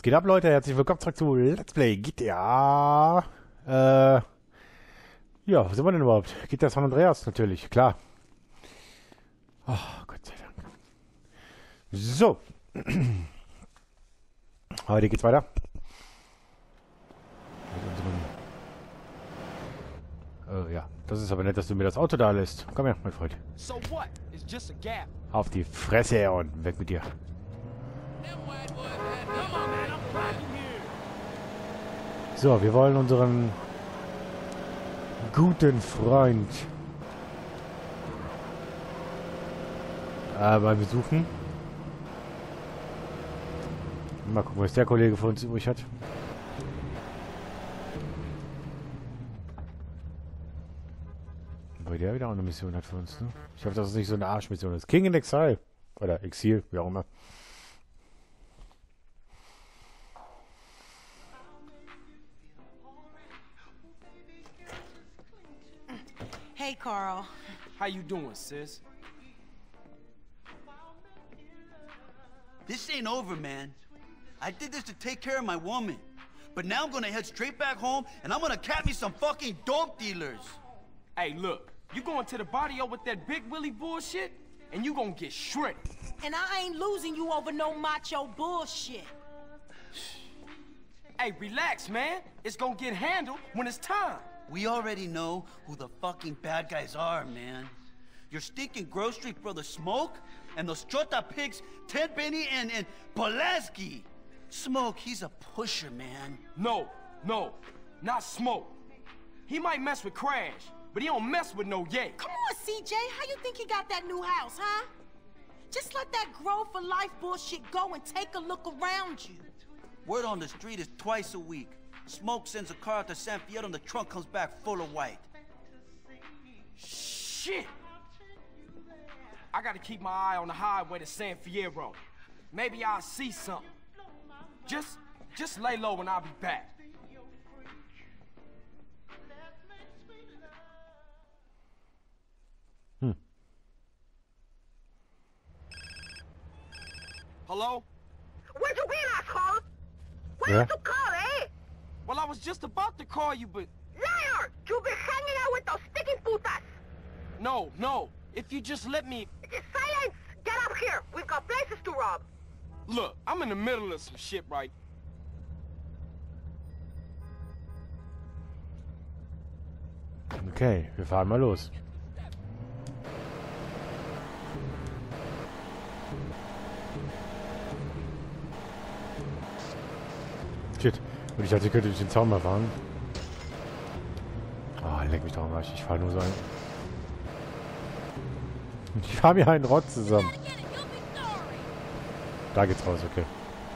geht ab, Leute? Herzlich willkommen zurück zu Let's Play GTA. Ja, wo sind wir denn überhaupt? GTA San Andreas, natürlich, klar. Oh, Gott sei Dank. So. Heute geht's weiter. Ja, das ist aber nett, dass du mir das Auto da lässt. Komm her, mein Freund. Auf die Fresse und weg mit dir. So, wir wollen unseren guten Freund mal besuchen. Mal gucken, was der Kollege für uns übrig hat. Weil der wieder auch eine Mission hat für uns, ne? Ich hoffe, dass es nicht so eine Arschmission ist. King in Exile. Oder Exil, wie auch immer. Hey, Carl. How you doing, sis? This ain't over, man. I did this to take care of my woman. But now I'm gonna head straight back home and I'm gonna cap me some fucking dope dealers. Hey, look. You going to the barrio with that Big Willie bullshit, and you gonna get shredded. And I ain't losing you over no macho bullshit. Hey, relax, man. It's gonna get handled when it's time. We already know who the fucking bad guys are, man. Your stinking Grove Street brother Smoke, and those Chota pigs, Ted Benny and Pulaski. Smoke, he's a pusher, man. No, not Smoke. He might mess with Crash, but he don't mess with no Ye. Come on, CJ. How you think he got that new house, huh? Just let that Grove for Life bullshit go and take a look around you. Word on the street is twice a week. Smoke sends a car out to San Fierro and the trunk comes back full of white. Shit! I gotta keep my eye on the highway to San Fierro. Maybe I'll see something. Just lay low and I'll be back. Hello? Where'd you been, asshole? Why Yeah. did you call, eh? Well, I was just about to call you, but Liar! You've been hanging out with those sticking putas. no. If you just let me... Just silence! Get up here! We've got places to rob. Look, I'm in the middle of some shit right... Okay, wir fahren mal los. Shit. Und ich dachte, ich könnte durch den Zaun mal fahren. Ah, leck mich doch am Arsch. Ich fahre nur so ein... Ich fahre mir einen Rotz zusammen. Da geht's raus, okay.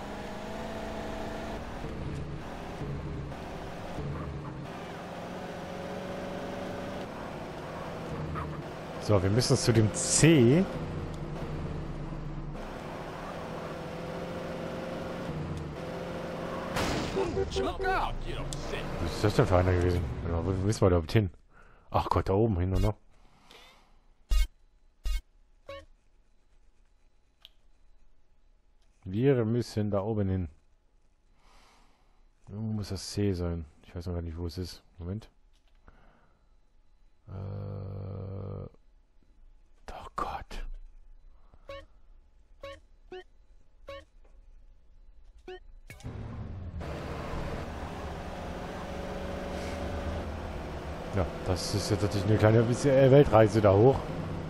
So, wir müssen zu dem C. Was ist das denn für einer gewesen? Wo müssen wir da überhaupt hin? Ach Gott, da oben hin, oder? Wir müssen da oben hin. Irgendwo muss das C sein. Ich weiß noch gar nicht, wo es ist. Moment. Oh Gott. Ja, das ist jetzt natürlich eine kleine Weltreise da hoch.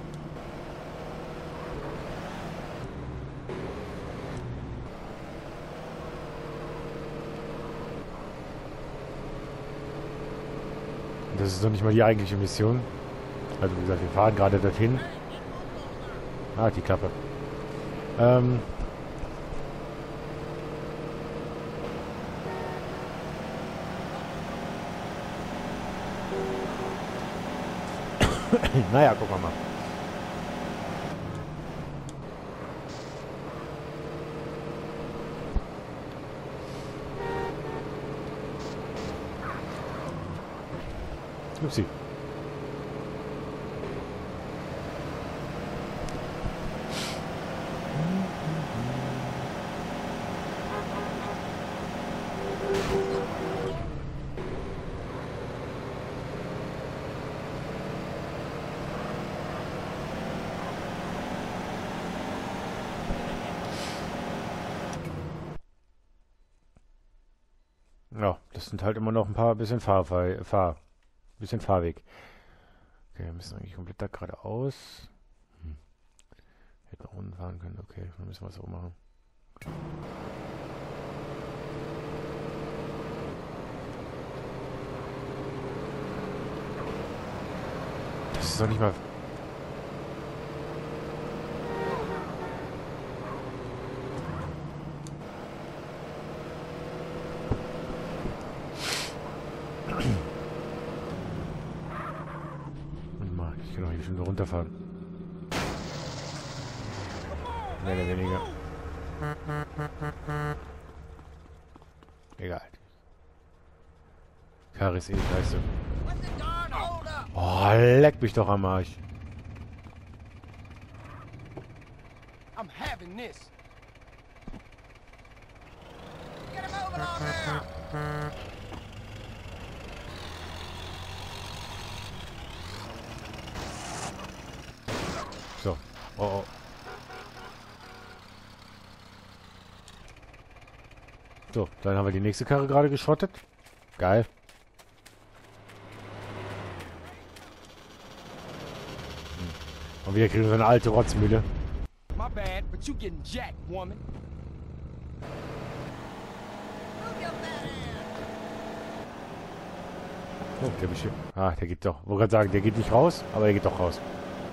Das ist noch nicht mal die eigentliche Mission. Also wie gesagt, wir fahren gerade dorthin. Ah, die Klappe. Naja, gucken wir mal. Upsi. Ja, das sind halt immer noch ein paar bisschen bisschen Fahrweg. Okay, wir müssen eigentlich komplett da geradeaus. Hätten nach unten fahren können, okay, dann müssen wir es so machen. Das ist doch nicht mal... Ich kann doch hier bestimmt nur runterfahren. Mehr oder weniger. Egal. Karre ist eh scheiße. Oh, leck mich doch am Arsch. I'm having this. Get him moving on there. So. Oh, oh. So, dann haben wir die nächste Karre gerade geschrottet. Geil. Und wieder kriegen wir so eine alte Rotzmühle. My bad, but you getting jacked, woman. Oh, der bestimmt. Ah, der geht doch. Wollte gerade sagen, der geht nicht raus, aber er geht doch raus.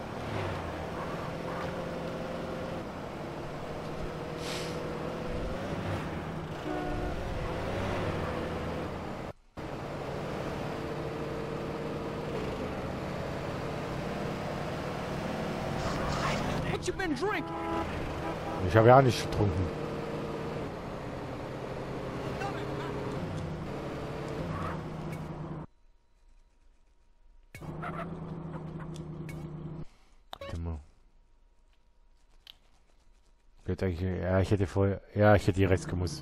What you been drinking? Ich habe ja nicht getrunken. Jetzt eigentlich, ja, ich hätte vorher, ja, ich hätte hier rechts gemusst.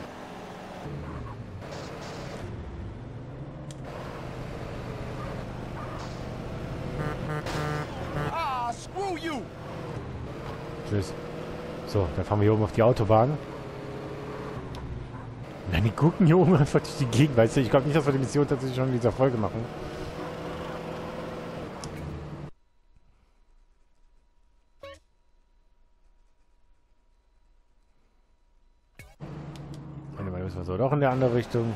Ah, screw you! Tschüss. So, dann fahren wir hier oben auf die Autobahn. Nein, die gucken hier oben einfach durch die Gegend, weißt du? Ich glaube nicht, dass wir die Mission tatsächlich schon in dieser Folge machen. Einmal müssen wir so doch in der andere Richtung.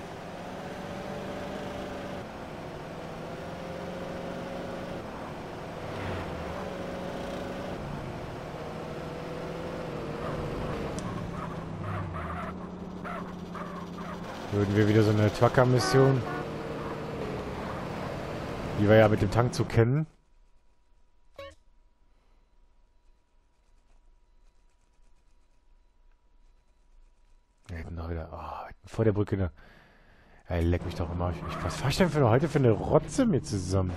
Würden wir wieder so eine Trucker-Mission, die wir ja mit dem Tankzug kennen. Ja, ich bin doch wieder vor der Brücke. Ne? Ey, leck mich doch immer. Was fahr ich denn für heute für eine Rotze mit zusammen?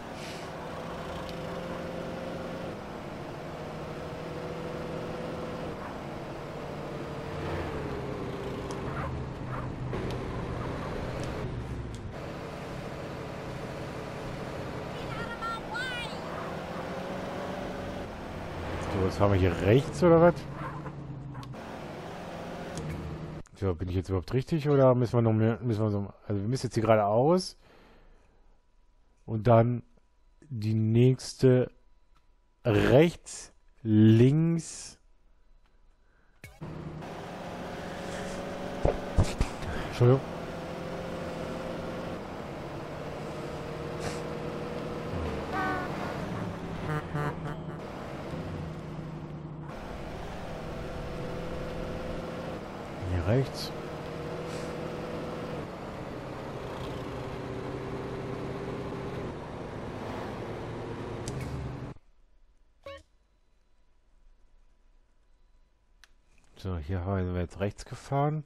So, jetzt fahren wir hier rechts oder was? So, bin ich jetzt überhaupt richtig oder müssen wir noch mehr, also wir müssen jetzt hier geradeaus und dann die nächste rechts, links. Entschuldigung. Hier rechts. So, hier sind wir jetzt rechts gefahren.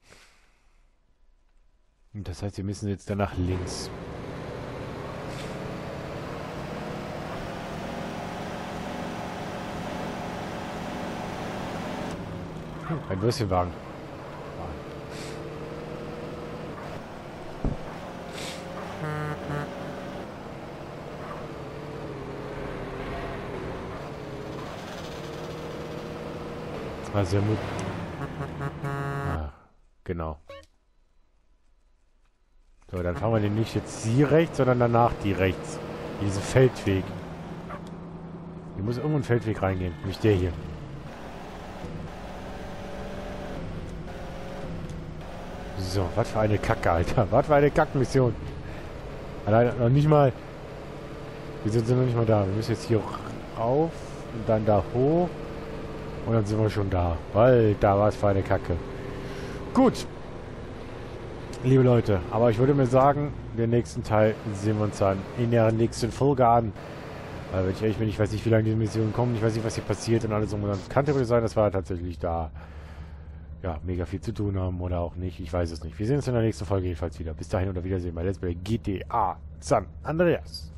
Und das heißt, wir müssen jetzt dann nach links. Ein Würstchenwagen. Also, genau. So, dann fahren wir den nicht jetzt hier rechts, sondern danach die rechts. Diesen Feldweg. Hier muss irgendwo ein Feldweg reingehen. Nämlich der hier. So, was für eine Kacke, Alter. Was für eine Kackmission. Allein noch nicht mal... Wir sind noch nicht mal da. Wir müssen jetzt hier rauf und dann da hoch. Und dann sind wir schon da. Weil da war es für eine Kacke. Gut. Liebe Leute, aber ich würde mir sagen, den nächsten Teil sehen wir uns dann in der nächsten Folge an. Weil wenn ich ehrlich bin, ich weiß nicht, wie lange diese Mission kommt. Ich weiß nicht, was hier passiert und alles. Und das kann theoretisch sein, dass wir tatsächlich da ja, mega viel zu tun haben oder auch nicht. Ich weiß es nicht. Wir sehen uns in der nächsten Folge jedenfalls wieder. Bis dahin und auf Wiedersehen bei Let's Play GTA San Andreas.